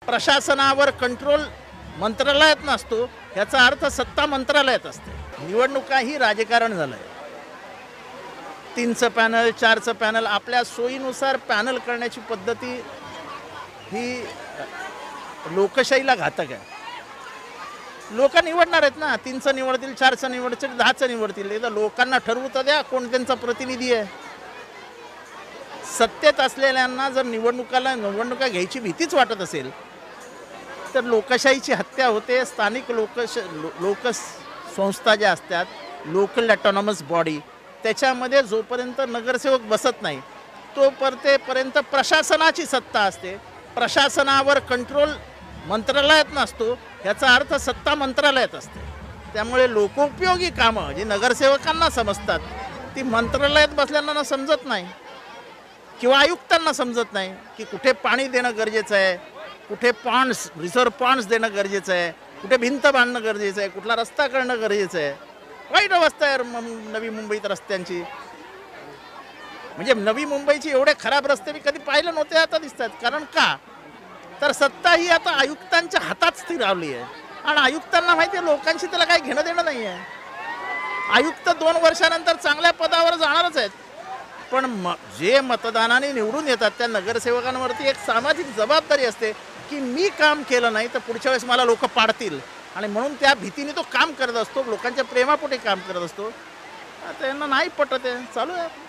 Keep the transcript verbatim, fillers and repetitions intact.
प्रशासनावर कंट्रोल मंत्रालयात नसतो, याचा अर्थ सत्ता मंत्रालयात असते. निवडणुका ही राजकारण झालं आहे. तीनचं पॅनल, चारचं पॅनल, आपल्या सोयीनुसार पॅनल करण्याची पद्धती ही लोकशाहीला घातक आहे. लोक निवडणार आहेत ना, तीनचं निवडतील, चारचं निवडतील, दहाचं निवडतील. एकदा लोकांना ठरवू तर द्या कोण त्यांचा प्रतिनिधी आहे. सत्तेत असलेल्यांना जर निवडणुकाला निवडणुका घ्यायची भीतीच वाटत असेल तर लोकशाहीची हत्या होते. स्थानिक लोकश लो लोक संस्था ज्या असतात, लोकल ॲटॉनॉमस बॉडी, त्याच्यामध्ये जोपर्यंत नगरसेवक बसत नाही तोपर्यंत प्रशासनाची सत्ता असते. प्रशासनावर कंट्रोल मंत्रालयात नसतो, याचा अर्थ सत्ता मंत्रालयात असते. त्यामुळे लोकोपयोगी कामं जी नगरसेवकांना समजतात ती मंत्रालयात बसल्यांना समजत नाही किंवा आयुक्तांना समजत नाही की कुठे पाणी देणं गरजेचं आहे, कुठे पॉन्ड्स रिझर्व्ह पॉन्ड्स देणं गरजेचं आहे, कुठे भिंत बांधणं गरजेचं आहे, कुठला रस्ता करणं गरजेचं आहे. वाईट अवस्था आहे नवी मुंबईत रस्त्यांची. म्हणजे नवी मुंबईची एवढे खराब रस्ते मी कधी पाहिले नव्हते, आता दिसतात. कारण का तर सत्ता ही आता आयुक्तांच्या हातात स्थिरावली आहे आणि आयुक्तांना माहिती आहे लोकांशी त्याला काही घेणं देणं नाही आहे. आयुक्त दोन वर्षानंतर चांगल्या पदावर जाणारच आहेत, पण म जे मतदानाने निवडून येतात त्या नगरसेवकांवरती एक सामाजिक जबाबदारी असते की मी काम केलं नाही तर पुढच्या वेळेस मला लोक पाडतील, आणि म्हणून त्या भीतीने तो काम करत असतो, लोकांच्या प्रेमापोटी काम करत असतो. आता यांना नाही पटत आहे, चालू आहे.